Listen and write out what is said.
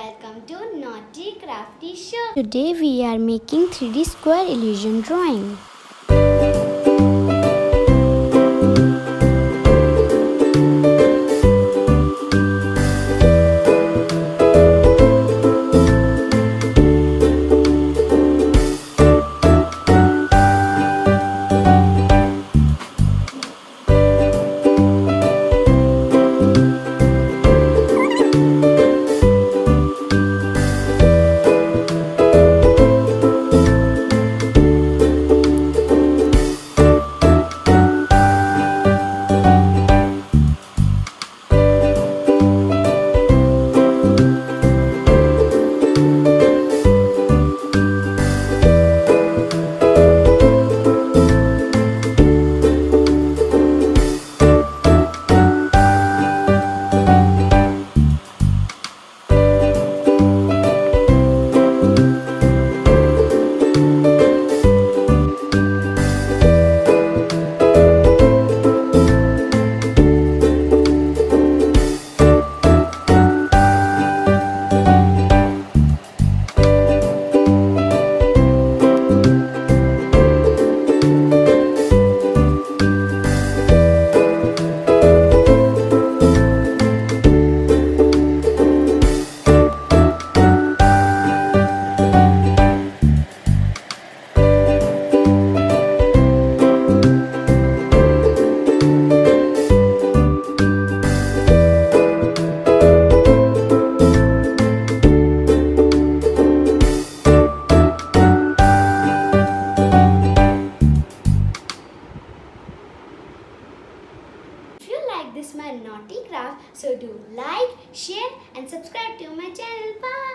welcome to Naughty Crafty Show. Today we are making 3D square illusion drawing. If you like this my naughty craft, so do like, share and subscribe to my channel. Bye.